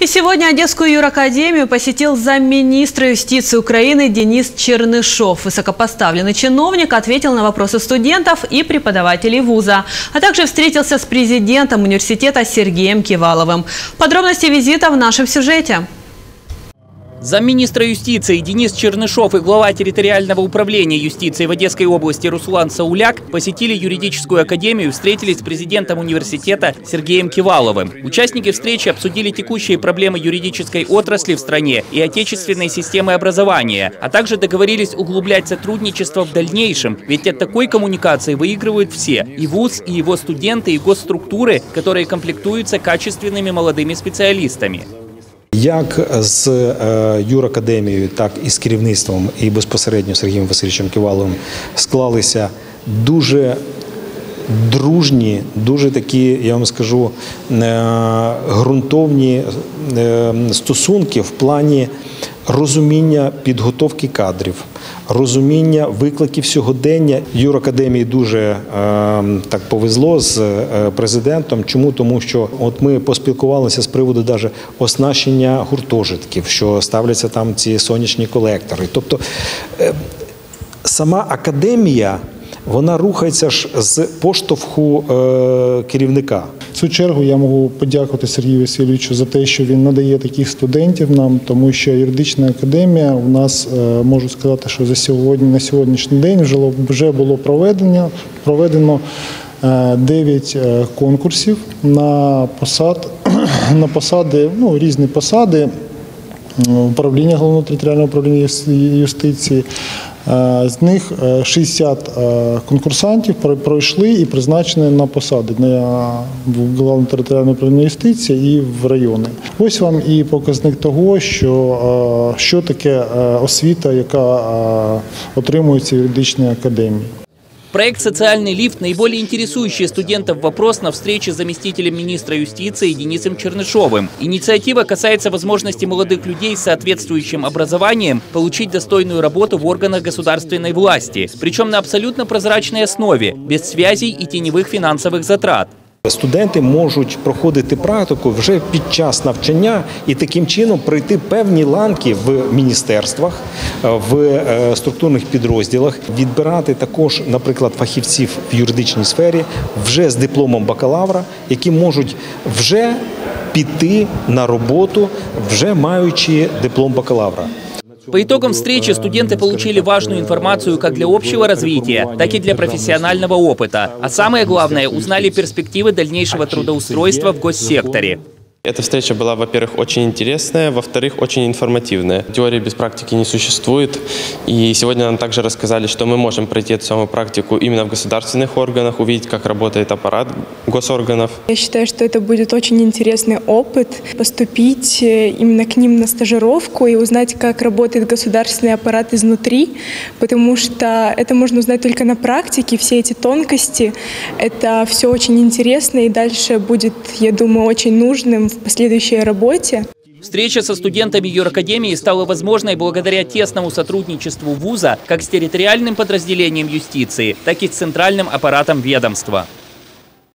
И сегодня Одесскую юракадемию посетил замминистра юстиции Украины Денис Чернышов. Высокопоставленный чиновник ответил на вопросы студентов и преподавателей вуза, а также встретился с президентом университета Сергеем Киваловым. Подробности визита в нашем сюжете. Замминистра юстиции Денис Чернышов и глава территориального управления юстиции в Одесской области Руслан Сауляк посетили юридическую академию и встретились с президентом университета Сергеем Киваловым. Участники встречи обсудили текущие проблемы юридической отрасли в стране и отечественной системы образования, а также договорились углублять сотрудничество в дальнейшем, ведь от такой коммуникации выигрывают все – и вуз, и его студенты, и госструктуры, которые комплектуются качественными молодыми специалистами. Як з юракадемією, так і з керівництвом, і безпосередньо Сергієм Васильовичем Ківаловим склалися дуже дружні, дуже такі, я вам скажу, ґрунтовні стосунки в плані розуміння підготовки кадрів, розуміння викликів сьогодення. Юракадемії дуже так повезло з президентом. Чому? Тому що от ми поспілкувалися з приводу навіть оснащення гуртожитків, що ставляться там ці сонячні колектори. Тобто сама академія, вона рухається ж з поштовху керівника. В свою чергу я можу подякувати Сергію Васильовичу за те, що він надає таких студентів нам, тому що юридична академія у нас, можу сказати, що на сьогоднішній день вже було проведено 9 конкурсів на посади, різні посади управління, Головного територіального управління юстиції. З них 60 конкурсантів пройшли і призначені на посади в Головному територіальному управлінні юстиції і в райони. Ось вам і показник того, що таке освіта, яка отримується в юридичній академії. Проект «Социальный лифт» – наиболее интересующий студентов вопрос на встрече с заместителем министра юстиции Денисом Чернышовым. Инициатива касается возможности молодых людей с соответствующим образованием получить достойную работу в органах государственной власти, причем на абсолютно прозрачной основе, без связей и теневых финансовых затрат. Студенти можуть проходити практику вже під час навчання і таким чином пройти певні ланки в міністерствах, в структурних підрозділах, відбирати також, наприклад, фахівців в юридичній сфері вже з дипломом бакалавра, які можуть вже піти на роботу, вже маючи диплом бакалавра. По итогам встречи студенты получили важную информацию как для общего развития, так и для профессионального опыта. А самое главное, узнали перспективы дальнейшего трудоустройства в госсекторе. Эта встреча была, во-первых, очень интересная, во-вторых, очень информативная. Теории без практики не существует. И сегодня нам также рассказали, что мы можем пройти эту самую практику именно в государственных органах, увидеть, как работает аппарат госорганов. Я считаю, что это будет очень интересный опыт, поступить именно к ним на стажировку и узнать, как работает государственный аппарат изнутри, потому что это можно узнать только на практике, все эти тонкости. Это все очень интересно и дальше будет, я думаю, очень нужным в последующей работе. Встреча со студентами юракадемии стала возможной благодаря тесному сотрудничеству вуза как с территориальным подразделением юстиции, так и с центральным аппаратом ведомства.